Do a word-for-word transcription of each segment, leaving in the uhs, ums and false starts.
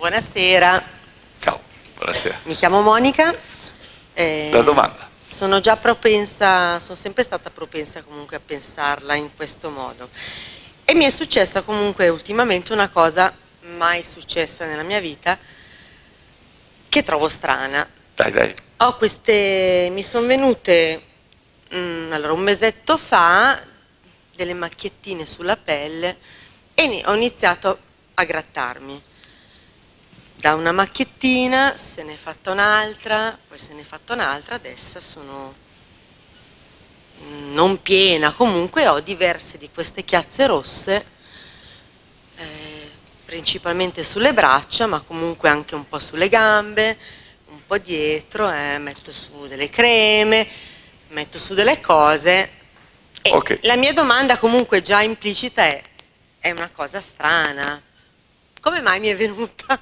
Buonasera. Ciao, buonasera. Mi chiamo Monica. Eh, La domanda. Sono già propensa, sono sempre stata propensa comunque a pensarla in questo modo. E mi è successa comunque ultimamente una cosa mai successa nella mia vita che trovo strana. Dai, dai. Ho queste, mi sono venute, mh, allora un mesetto fa, delle macchiettine sulla pelle e ho iniziato a grattarmi. Da una macchiettina se ne è fatta un'altra, poi se ne è fatta un'altra, adesso sono non piena, comunque ho diverse di queste chiazze rosse, eh, principalmente sulle braccia, ma comunque anche un po' sulle gambe, un po' dietro, eh, metto su delle creme, metto su delle cose. E okay. La mia domanda comunque già implicita è, è una cosa strana. Come mai mi è venuta?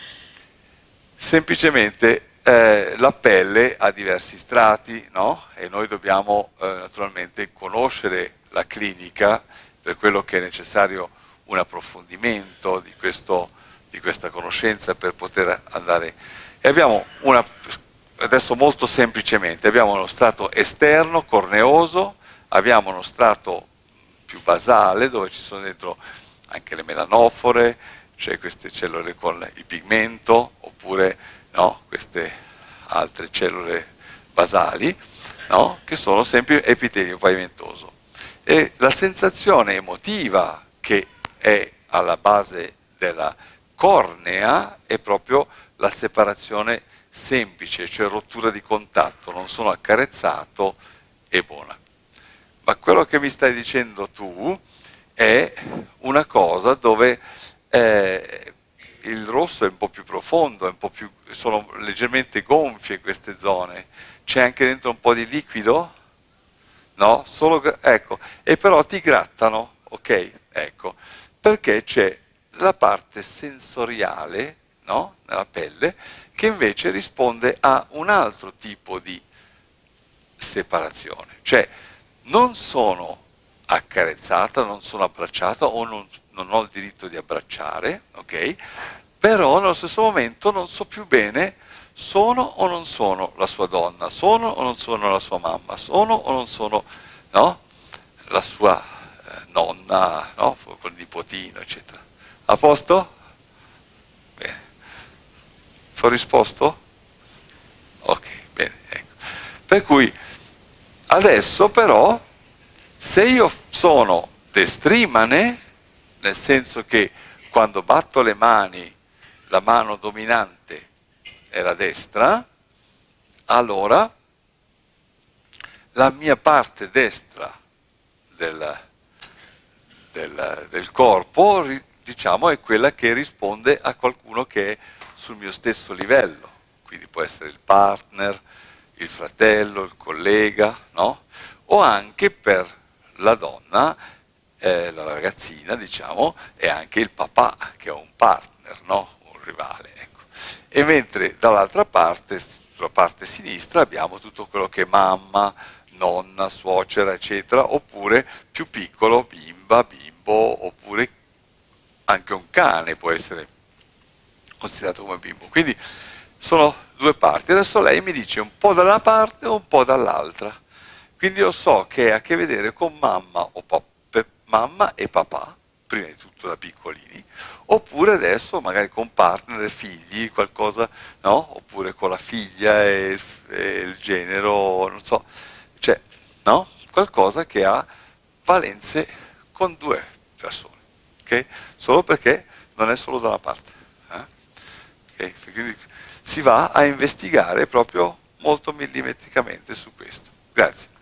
Semplicemente eh, la pelle ha diversi strati, no? E noi dobbiamo eh, naturalmente conoscere la clinica, per quello che è necessario un approfondimento di, questo, di questa conoscenza per poter andare. E abbiamo una, adesso molto semplicemente, abbiamo uno strato esterno, corneoso, abbiamo uno strato più basale dove ci sono dentro anche le melanofore, cioè queste cellule con il pigmento, oppure no, queste altre cellule basali, no, che sono sempre epitelio pavimentoso. E la sensazione emotiva che è alla base della cornea è proprio la separazione semplice, cioè rottura di contatto, non sono accarezzato e buona. Ma quello che mi stai dicendo tu è una cosa dove eh, il rosso è un po' più profondo, è un po' più, sono leggermente gonfie queste zone, c'è anche dentro un po' di liquido? No? Solo, ecco, e però ti grattano, ok? Ecco, perché c'è la parte sensoriale, no? Nella pelle, che invece risponde a un altro tipo di separazione, cioè non sono accarezzata, non sono abbracciata o non, non ho il diritto di abbracciare, ok? Però nello stesso momento non so più bene sono o non sono la sua donna, sono o non sono la sua mamma, sono o non sono, no? La sua eh, nonna, no? Col nipotino, eccetera. A posto? Bene. Ti ho risposto? Ok, bene, ecco. Per cui adesso però, se io sono destrimane, nel senso che quando batto le mani, la mano dominante è la destra, allora la mia parte destra del, del, del corpo, diciamo, è quella che risponde a qualcuno che è sul mio stesso livello, quindi può essere il partner, il fratello, il collega, no? O anche per la donna, eh, la ragazzina, diciamo, è anche il papà, che è un partner, no? Un rivale, ecco. E mentre dall'altra parte, sulla parte sinistra, abbiamo tutto quello che è mamma, nonna, suocera, eccetera, oppure più piccolo, bimba, bimbo, oppure anche un cane può essere considerato come bimbo. Quindi sono due parti. Adesso lei mi dice un po' da una parte o un po' dall'altra. Quindi io so che ha a che vedere con mamma, o mamma e papà, prima di tutto da piccolini, oppure adesso magari con partner e figli, qualcosa, no? Oppure con la figlia e il, e il genero, non so, cioè, no? Qualcosa che ha valenze con due persone, ok? Solo perché non è solo da una parte. Eh? Okay? Quindi si va a investigare proprio molto millimetricamente su questo. Grazie.